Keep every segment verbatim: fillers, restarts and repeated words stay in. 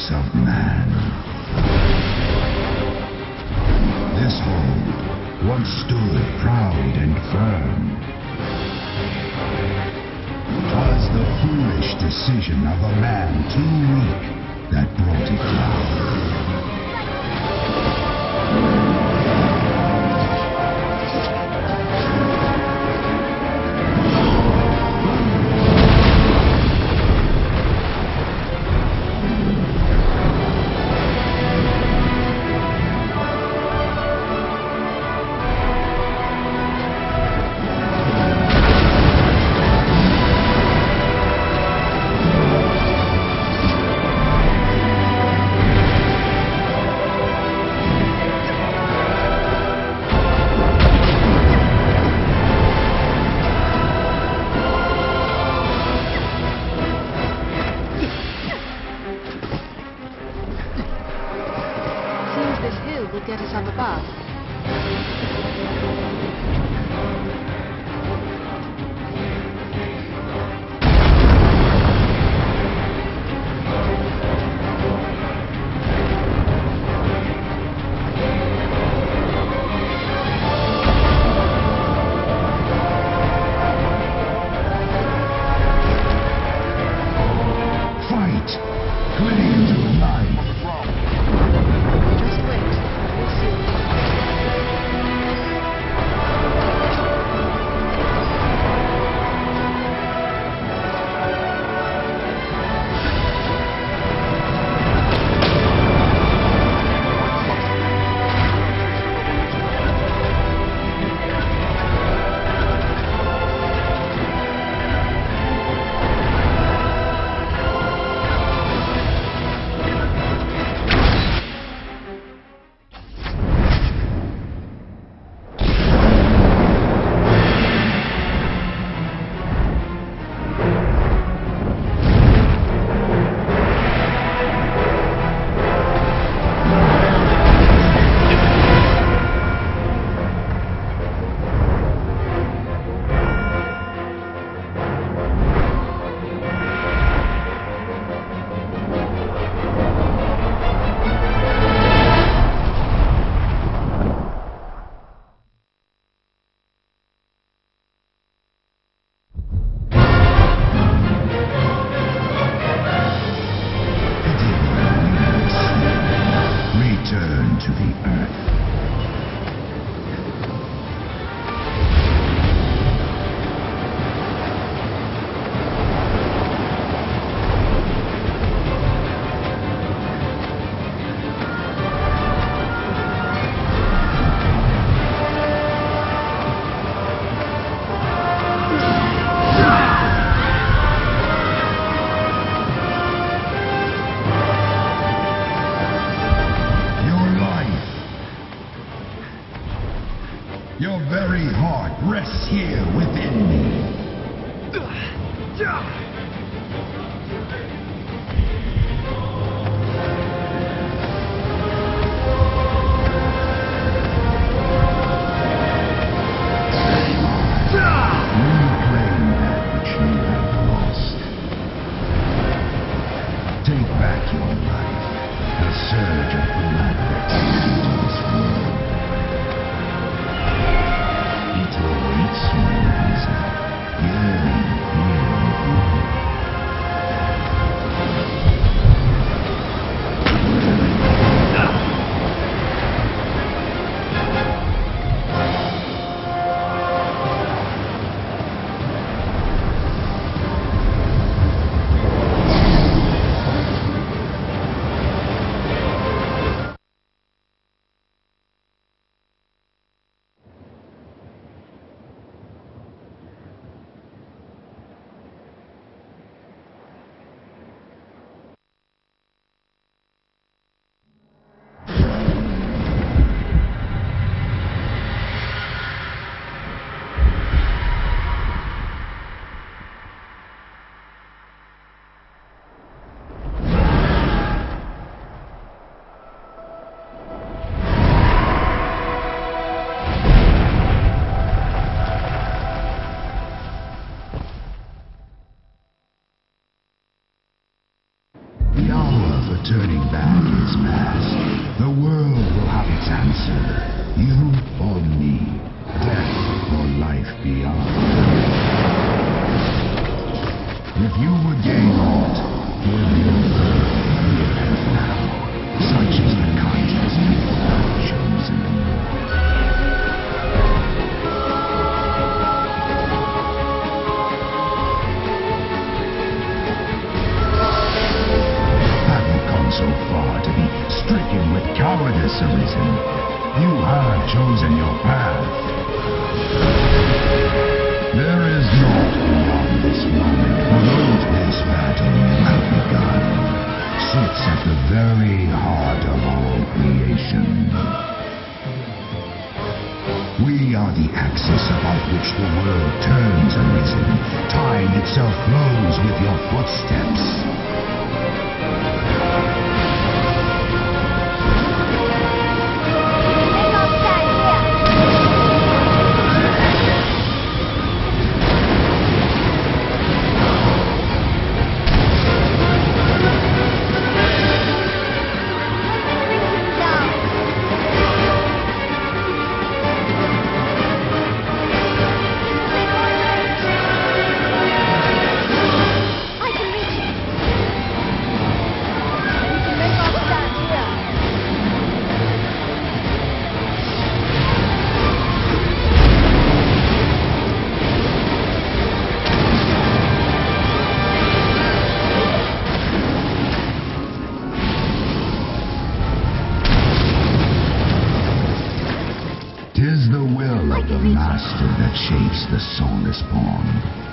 race of man. This hold once stood proud and firm. 'Twas the foolish decision of a man too weak that brought it down. Will get us up above. Fight! Cling to life! Just wait. We'll see. Return to the earth. Your very heart rests here within me. Reclaim that which you have lost. Take back your life. The surge of blood that into this world. It awaits you, Liza, yearning here with you. arisen. You have chosen your path. There is naught beyond this moment, for those this battle you have begun sits at the very heart of all creation. We are the axis about which the world turns, Arisen. Time itself flows with your footsteps. Tis the will of the Master that shapes the soulless pawn.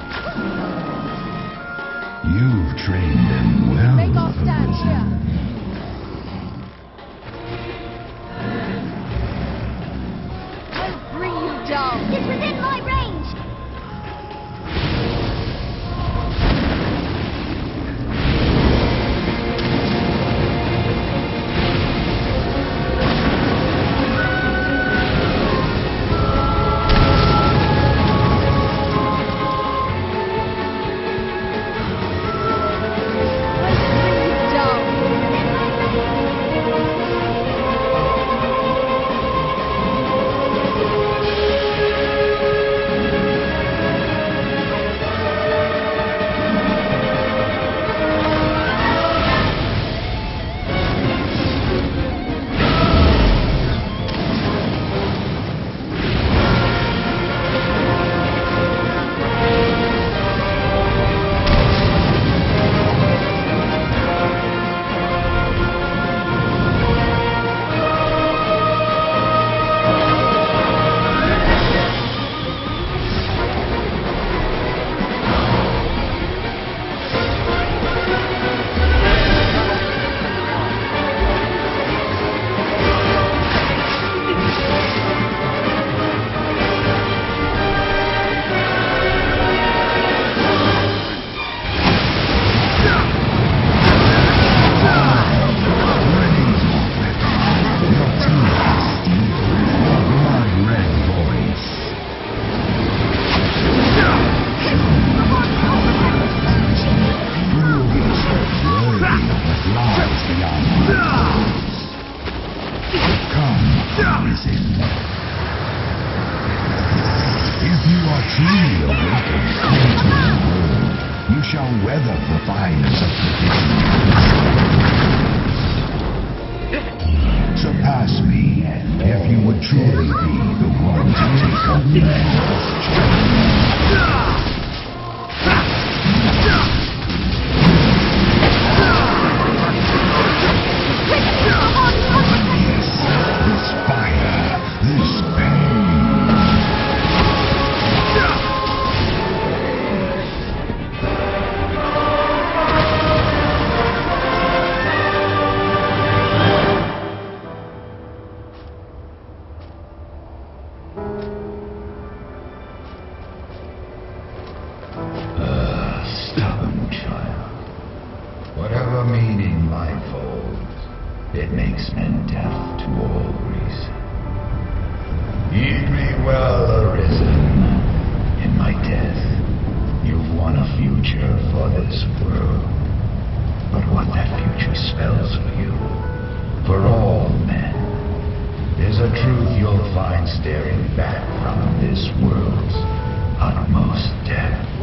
You've trained them well, Make off stand Arisen. I'll bring you down. It's within my range. If you are truly awakened into the world, you shall weather the fires of tradition. Surpass me if you would truly be the one to take up man's challenge. Whatever meaning life holds, it makes men deaf to all reason. Heed me well, Arisen. In my death, you've won a future for this world. But what that future spells for you, for all men, is a truth you'll find staring back from this world's utmost depth.